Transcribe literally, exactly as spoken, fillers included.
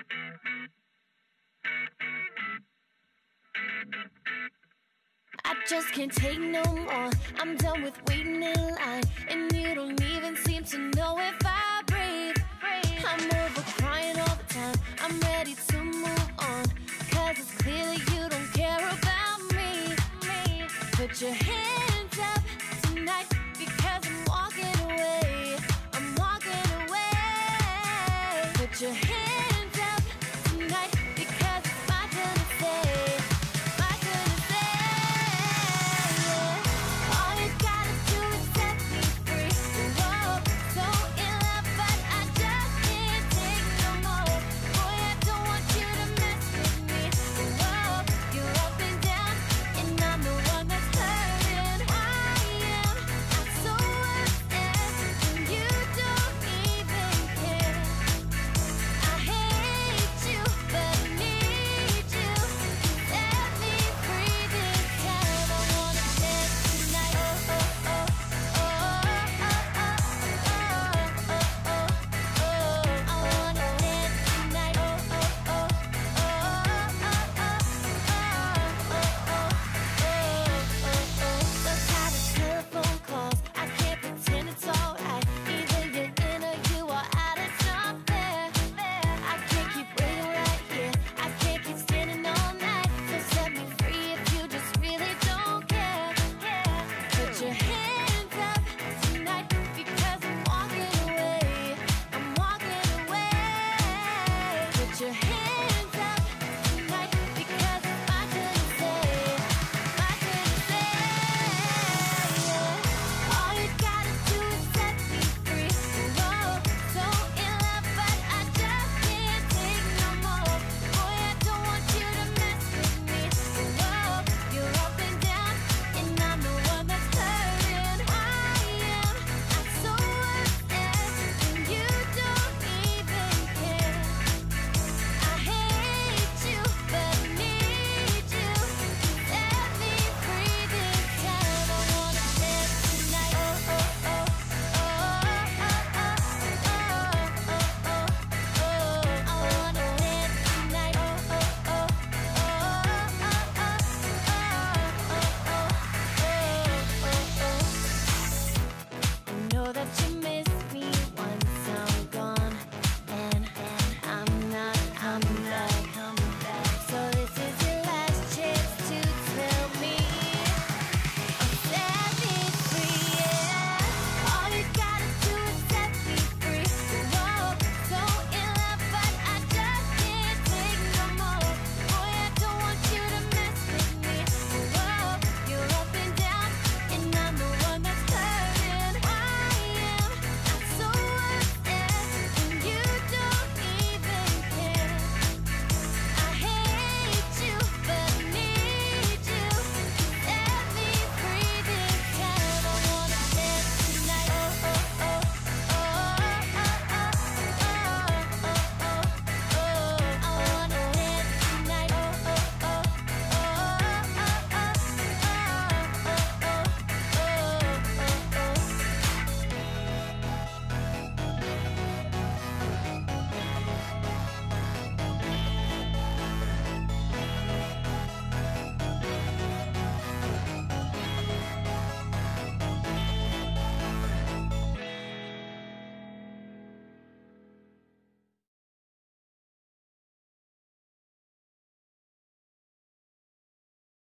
I just can't take no more. I'm done with waiting in line, and you don't even seem to know if I breathe. I'm over crying all the time. I'm ready to move on, cause it's clear that you don't care about me. Put your hands up tonight, because I'm walking away. I'm walking away. Put your